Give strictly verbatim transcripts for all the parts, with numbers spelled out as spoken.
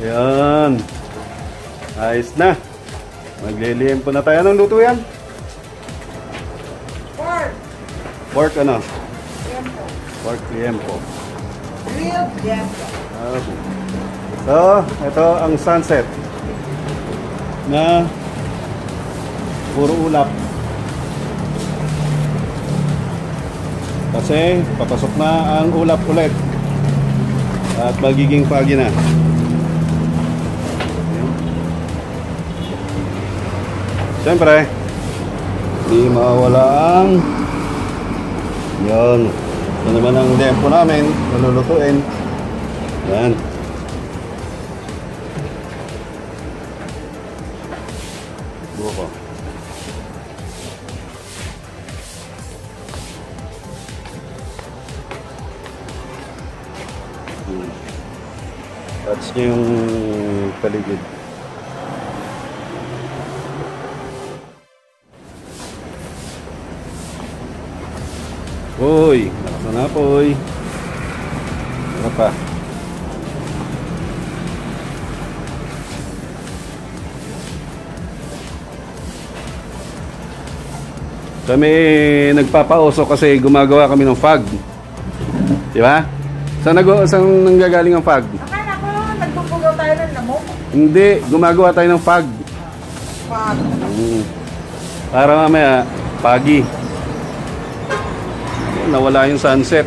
Yan. Ayos na. Maglilihim po na tayo. Anong luto yan? Pork. Pork ano? Liempo. Pork liempo. Grilled liempo. Okay. So, ito ang sunset na puro ulap. Kasi papasok na ang ulap ulit at magiging foggy na. Siyempre, di mawala ang yun. Ito naman ang liempo namin, malulutuin. Yan. Buko. Hmm. Touch nyo yung paligid. Uy, lakas na po, uy. Ano pa? Kami nagpapauso kasi gumagawa kami ng fog. Di ba? Saan, nag saan nanggagaling ang fog? Akala ko, nagpupugaw tayo ng lamok. Hindi, gumagawa tayo ng fog. Fog. Hmm. Para mamaya, foggy. Nawala yung sunset.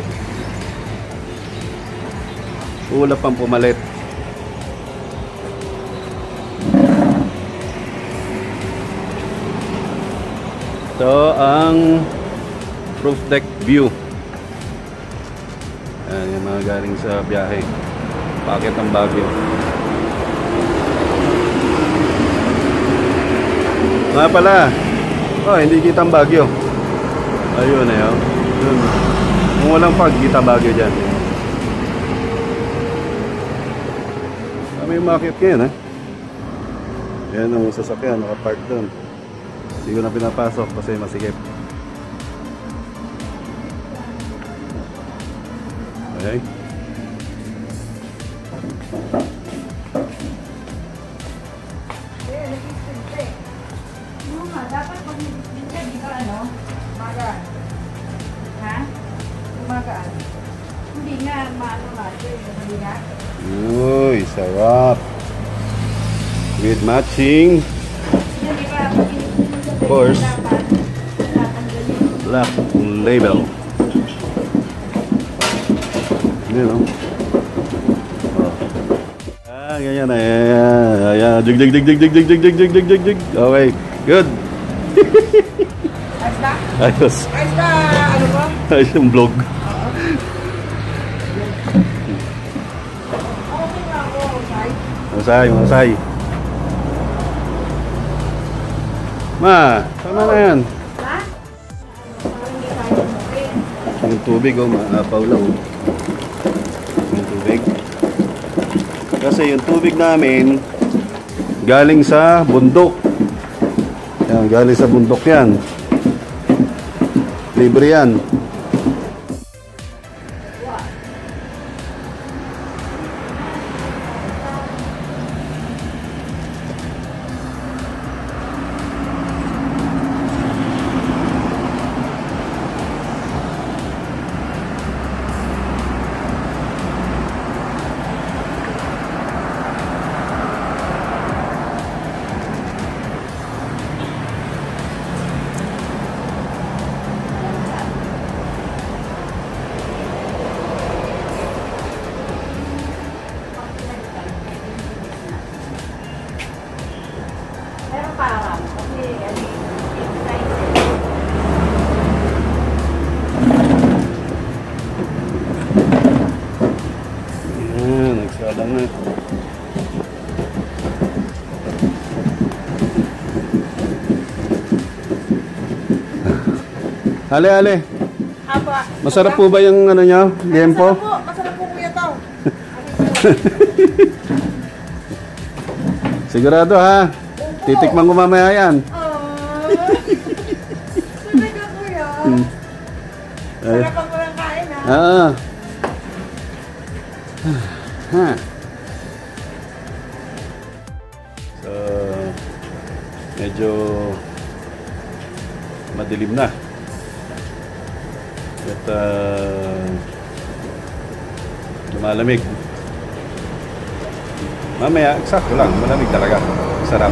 Ulap ang pumalit. Ito ang roof deck view. Ayan, yung mga galing sa biyahe. Paket ang Baguio. Nga pala. Oh, hindi kita ang Baguio. Ayun eh, oh. Yun. Kung walang fog, kita Baguio dyan. May market ngayon, eh. Yan ang sasakyan, nakapark doon. Hindi ko na pinapasok kasi masikip. Okay. Eh, nag-isip eh. Ano nga, dapat pag nag-isip di ka ano, magaan. Ha? Magaan. Hindi nga, maano natin. Hindi nga. Uy, sarap. With matching. Of course. Black label. Yun, no? Oh. Ah, ganyan na. Ayan, ayan. Jig, jig, jig, jig, jig, jig, jig, jig, jig, jig, jig, jig. Okay, good. Ayos na? Ayos. Ayos na, ano ba? Ayos yung vlog. Okay na ako, okay? Masay, masay. Ma, tama na yan. Ha? Parang hindi tayo okay. Yung tubig, oh, maapaw lang. Oh. Yung tubig. Kasi yung tubig namin galing sa bundok. Yan, galing sa bundok yan. Libre yan. Pero parang, kasi ano, Ayan, nagsalang na. Ale, ale. Apa? Masarap po ba yung ano nyo? Liempo? Masarap po, masarap po kuya tao. Sigurado ha? Titikman ko mamaya yan. Aww. Sabi ka kuya. Ay. Sarap ang walang kain ha. Ah. Ha. medyo madilim na. At uh, lumalamig. Mamaya, eksakto lang. Malamig talaga. Sarap.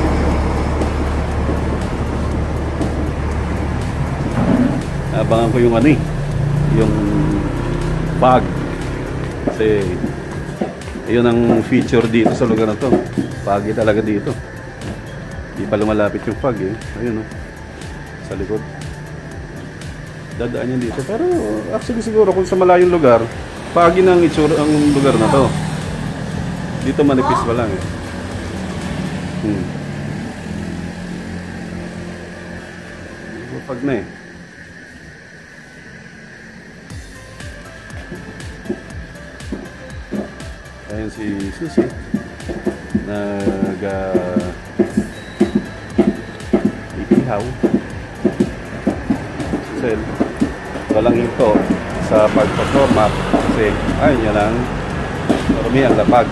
Abangan ko yung ano eh. Yung fog. Kasi yun ang feature dito sa lugar na to. Foggy talaga dito. Di pa lumalapit yung fog eh. Ayun o. Sa likod. Dadaan yan dito. Pero actually siguro kung sa malayong lugar, foggy na ang itsura ang lugar na to. Dito manipis pa lang eh. Hmm. Fog na eh. Ayan si Susi. Nag uh, ikihaw. Kasi walang hinto sa pagpaporma kasi ayun nyo lang marami ang lapag.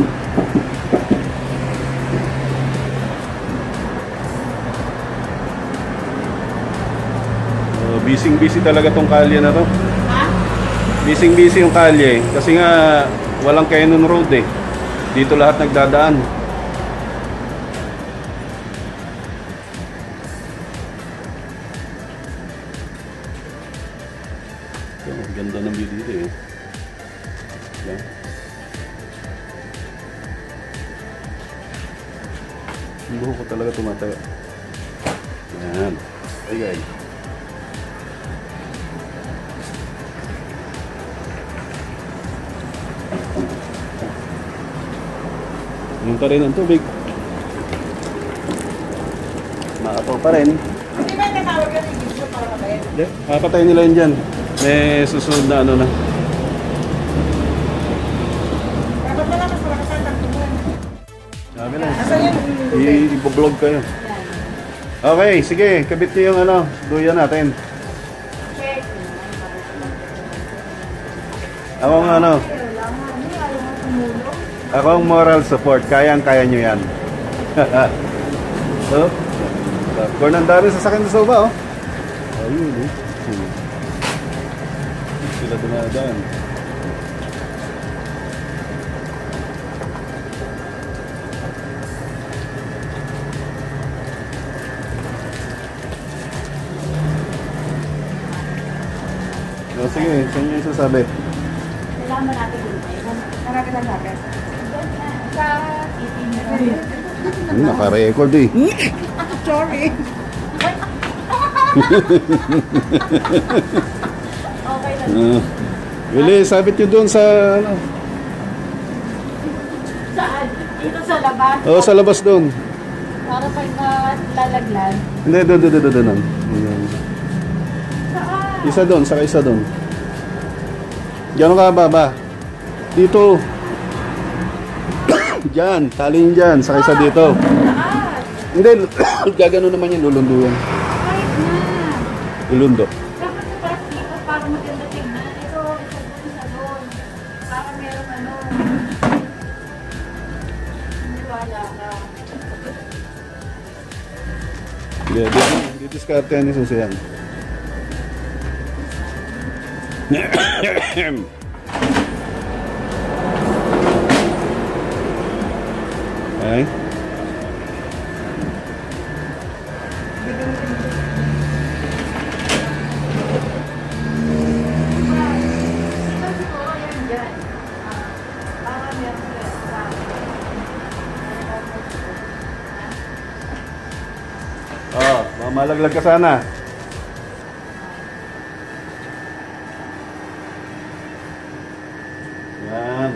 Uh, busy busy talaga tong kalye na to. Busy busy yung kalye kasi nga walang Cannon Road eh. Dito lahat nagdadaan. So, ganda ng view dito eh. Yeah. Ang buho ko talaga tumatayo. Yan. Hey guys. Yung pa rin ang tubig. Maapaw pa rin. Hindi ba yung natawag yung i-video para mabait? Yeah, papatayin nila yun dyan. May susunod na ano na. Dapat na lang mas malakas ang tagtuman. Sabi lang. Asa yan? I-vlog kayo. Okay, sige. Kabit nyo yung ano, duyan natin. Check. Ako ang ano. Ako ang moral support. Kayang-kaya nyo yan. So, kung ang dami sasakyan sa soba, oh. Ayun, eh. Hmm. Sila dumadaan. O, sige, saan nyo yung sasabi? Kailangan ba natin dito? Marami lang natin. Sa eighteen na Hmm, naka-record eh. Sorry. Okay lang. Uh, Willie, sabit nyo doon sa ano? Saan? Dito sa labas? Oo, sa labas doon. Para pag nalalaglan. Hindi, doon, doon, doon, doon. Ayan. Saan? Isa doon, saka isa doon. Gano'n ka baba? Dito. Diyan, talin dyan, saka isa dito. Saan? Hindi, gagano naman yan, lulunduyan. Kahit na. Lulundo. Dapat sa parang dito para maganda tingnan. Ito, isa doon, isa doon. Para meron ano. Hindi wala ka. Hindi, dito, dito diskarte yan ni Susi yan. Okay. Oh, mamalaglag ka sana. Yan.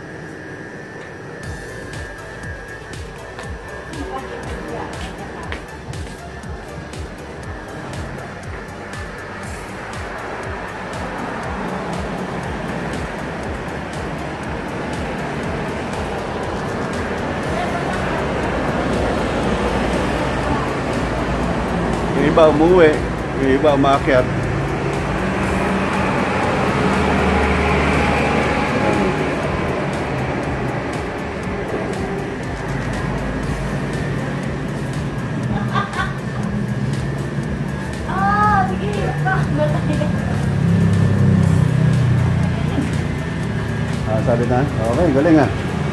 Yung iba umuwi, yung iba umakyat. Ah, sabi na? Okay, galing ah.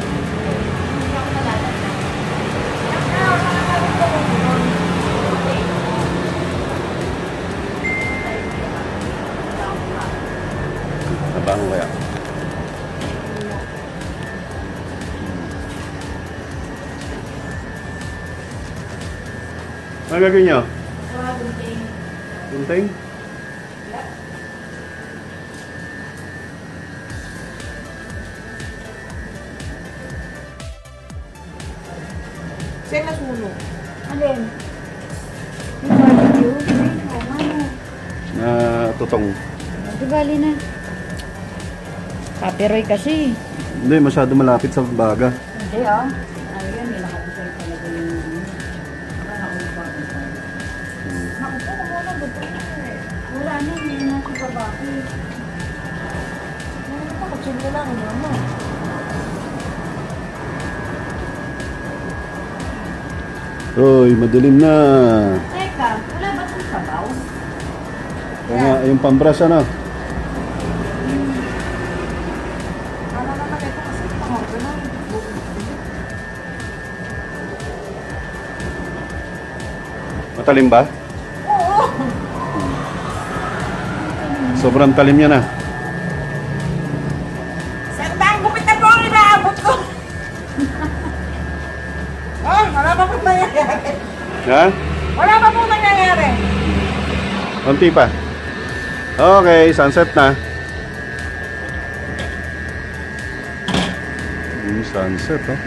Nabango kaya? Ano gagawin nyo? Gunting. Gunting? Saan nasunog? Alin? Yung barbecue? Ay, oo nga no. Na tutong. Di bali na. Kaperoy kasi. Hindi, masyado malapit sa baga. Hindi ah. Ano yan, may nakabusay talaga yung... Wala na ulo pa. Naku po, wala na ba? Wala na, hindi na sa babaki. Ano pa, kutsin ko lang, ano mo? Uy, madilim na. Teka, wala ba itong sabaw? Kaya yung pambras ano? Ano naman ito kasi pangarga lang. Matalim ba? Oo! Sobrang talim niya na. Sandang gupit na po ang inaabot ko! Oh, wala pa pong nangyayari. Ha? Wala pa pong nangyayari. Konti pa. Okay, sunset na. Yung sunset, oh.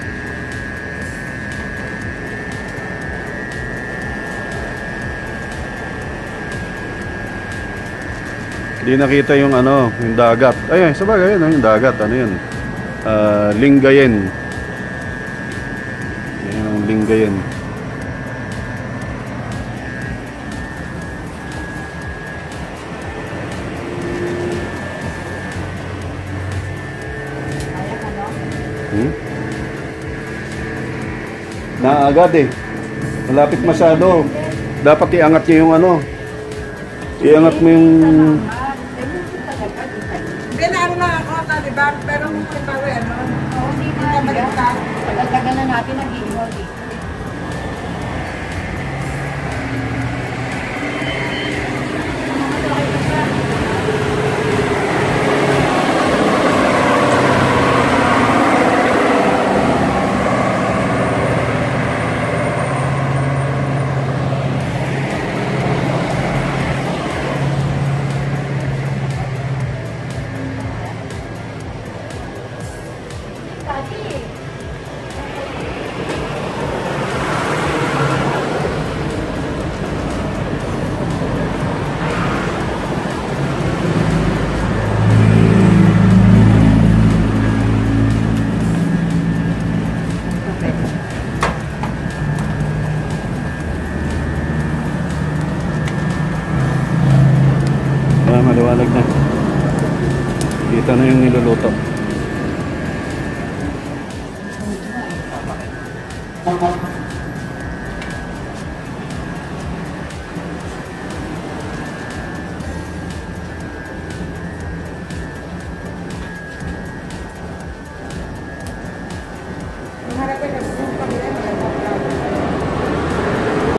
Hindi nakita yung ano, yung dagat. Ay, sabagay yun, yung dagat. Ano yun? Uh, Lingayen. Yan ang Lingayen. Hmm? Naagad eh. Malapit masyado. Dapat iangat niyo yung ano. Iangat mo yung... Hindi na ano na ako, di ba? Pero kung halimbawa, ano? Oo, hindi na. Nabaliktad. Tagal-tagal na natin nag-iihaw dito. Ah, maliwanag na. Kita na yung niluluto. Ang harap ko na.